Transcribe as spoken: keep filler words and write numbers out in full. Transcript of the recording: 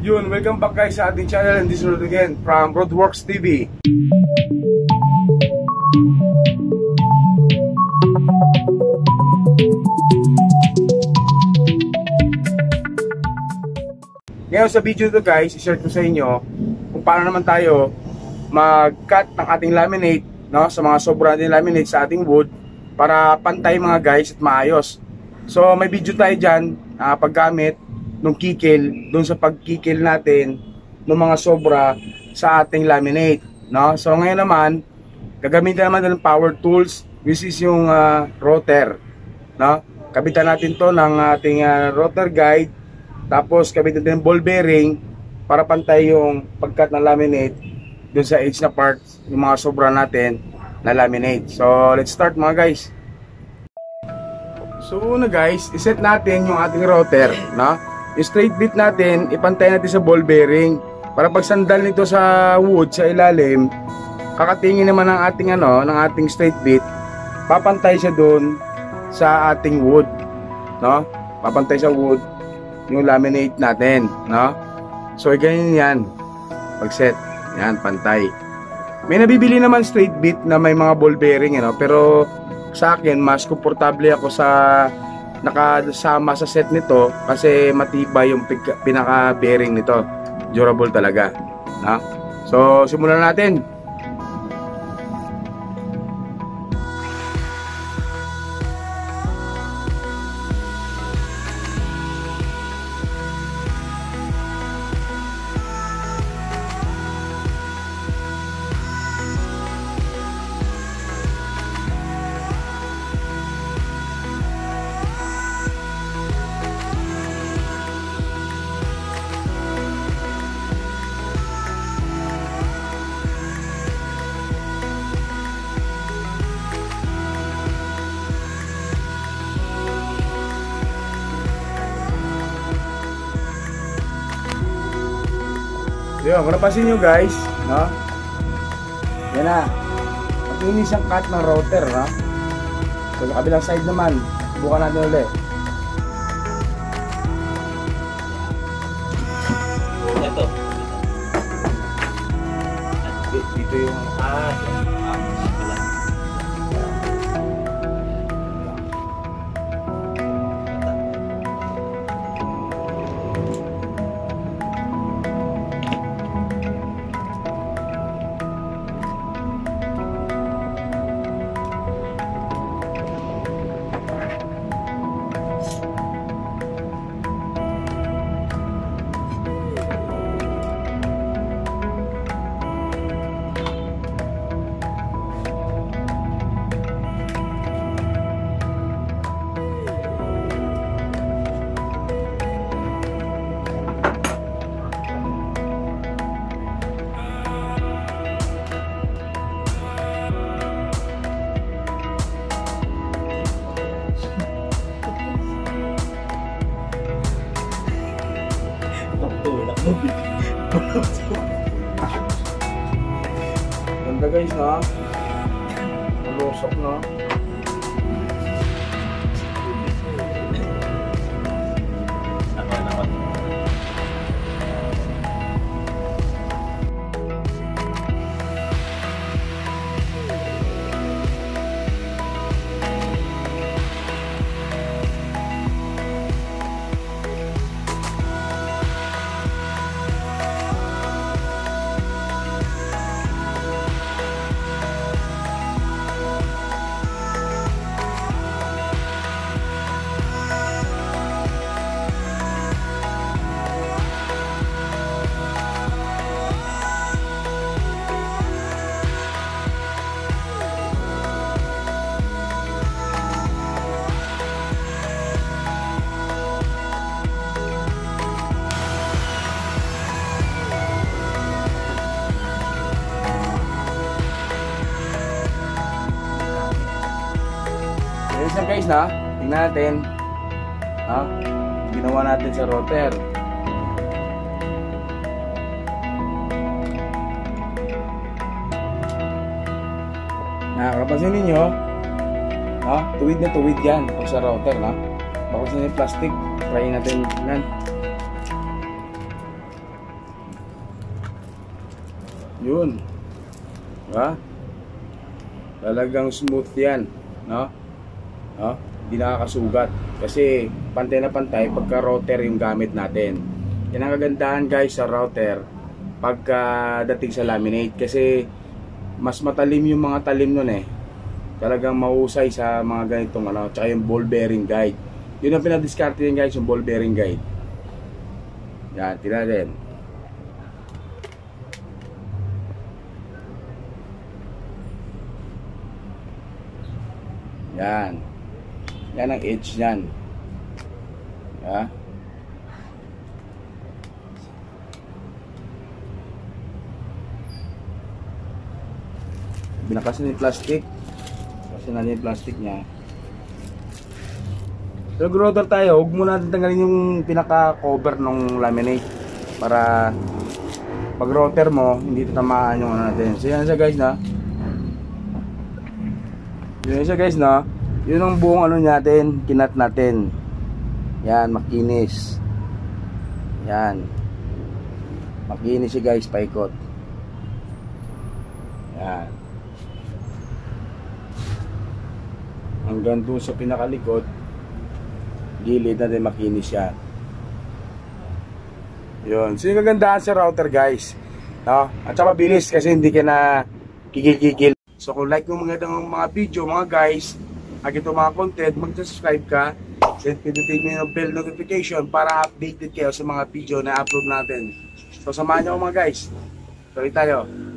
Yun, welcome back guys sa ating channel, and this is Rod again from Roadworks T V. Ngayon sa video to guys, i-share ko sa inyo kung paano naman tayo mag-cut ng ating laminate, no, sa mga sobra natin laminate sa ating wood para pantay mga guys at maayos. So may video tayo dyan, uh, paggamit nung kikil, dun sa pagkikil natin ng mga sobra sa ating laminate, no? So ngayon naman, gagamitin naman ng power tools, which is yung uh, rotor, no? Kabitan natin to ng ating uh, rotor guide, tapos kabitan natin ng ball bearing para pantay yung pagkat ng laminate dun sa edge na part, yung mga sobra natin na laminate. So let's start mga guys. So una guys, iset natin yung ating rotor, no? Yung straight bit natin, ipantay natin sa ball bearing para pag sandal nito sa wood sa ilalim, kakatingin naman ng ating ano, ng ating straight bit, papantay siya doon sa ating wood, no? Papantay sa wood yung laminate natin, no? So ganyan yan. Pag set, yan, pantay. May nabibili naman straight bit na may mga ball bearing, you know, pero sa akin mas komportable ako sa nakasama sa set nito kasi matibay yung pinaka bearing nito, durable talaga, no? So simulan natin. Yun, kung napansin nyo guys, no? Yan na. Makinis ang cut ng rotor, no? So sa kabilang side naman, subukan natin ulit. Ito. Dito yung Ah, ganda guys, no? Malusok, no? Apa naman? Ayos na guys, na? Tingnan natin, ha? Ginawa natin sa rotor. Nakakapansin ninyo, ha? Tuwid na tuwid yan pag sa router, ha? Bakit sa yung plastic, try natin yan. Yun. Diba? Talagang smooth yan. No? No? Hindi nakakasugat. Kasi pantay na pantay pagka router yung gamit natin. Yan ang kagandahan guys sa router pagka dating sa laminate. Kasi mas matalim yung mga talim nun eh. Talagang mahusay sa mga ganitong ano. Tsaka yung ball bearing guide. Yun ang pinadiskarte yan guys, yung ball bearing guide. Yan, tingnan natin. Yan. Yan ang edge niyan. Ha? Binakas na yung plastic. Kasi na yung plastic niya. So, router tayo, huwag muna natin tanggalin yung pinaka-cover ng laminate para pag router mo, hindi tatamaan yung ano natin. So, yan siya guys na. Yun siya guys na. Yun ang buong ano natin, kinat natin. Yan, makinis. Yan. Makinis siya guys, paikot. Yan. Hanggang doon sa pinakalikod, gilid natin makinis siya. Yun. So yung kagandahan sa router guys, no? At saka mabilis kasi hindi ka na kikil-kikil. So kung like mo mga itong mga video mga guys, at ito mga content, mag-subscribe ka, set pindutin mo yung bell notification para updated kayo sa mga video na upload natin. So samahan nyo mga guys. Tuloy tayo.